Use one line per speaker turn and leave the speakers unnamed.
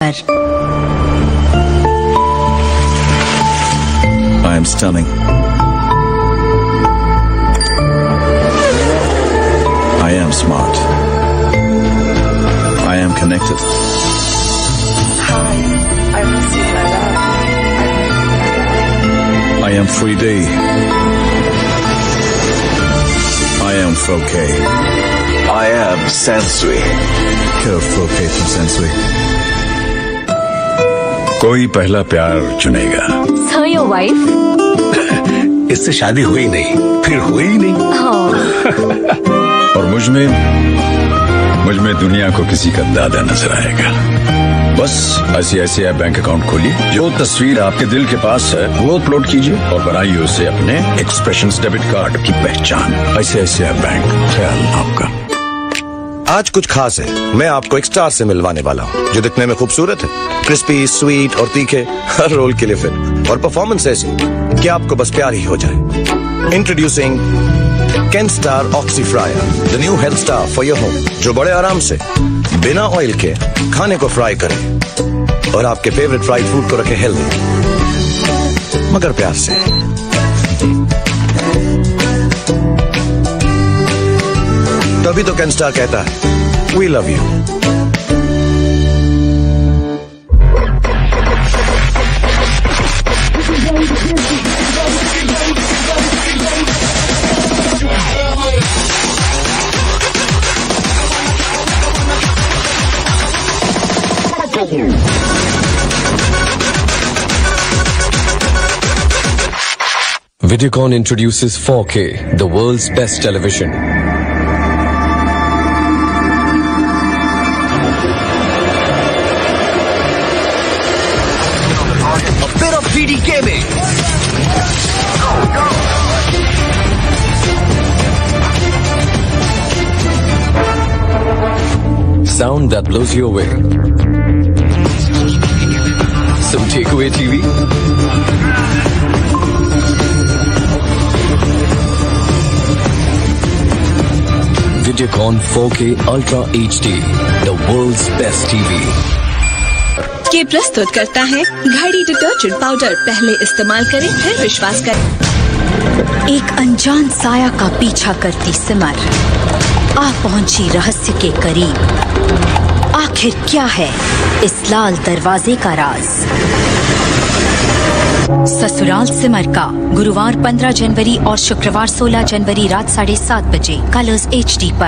पर।
I am stunning. I am smart. I am connected.
Hi, I'm Lucy.
I am 3D. I am 4K.
I am Sansui.
Go 4K from Sansui.
कोई पहला प्यार चुनेगा।
So your wife?
इससे शादी हुई नहीं, फिर हुई ही नहीं। और मुझ में दुनिया को किसी का दादा नजर आएगा। बस ICICI बैंक अकाउंट खोलिए, जो तस्वीर आपके दिल के पास है वो अपलोड कीजिए और बनाइए उसे अपने एक्सप्रेशंस डेबिट कार्ड की पहचान। ICICI बैंक, ख्याल आपका।
आज कुछ खास है। मैं आपको एक स्टार से मिलवाने वाला हूँ जो दिखने में खूबसूरत है, क्रिस्पी, स्वीट और तीखे, हर रोल के लिए फिट, और परफॉर्मेंस ऐसी कि आपको बस प्यार ही हो जाए। Introducing Kenstar Oxy Fryer, the new health star for your home, जो बड़े आराम से बिना ऑयल के खाने को फ्राई करे और आपके फेवरेट फ्राइड फूड को रखे हेल्दी मगर प्यार से। तभी तो Kenstar कहता है We love you।
Videocon introduces 4K, the world's best television.
A bit of 3D gaming.
Sound that blows you away. Some takeaway TV. Videocon 4K Ultra HD, the world's best TV.
ये प्रस्तुत करता है घड़ी detergent powder. पहले इस्तेमाल करें फिर विश्वास करें।
एक अनजान साया का पीछा करती सिमर आ पहुंची रहस्य के करीब। आखिर क्या है इस लाल दरवाजे का राज? ससुराल सिमर का गुरुवार 15 जनवरी और शुक्रवार 16 जनवरी रात 7:30 बजे कलर्स HD पर।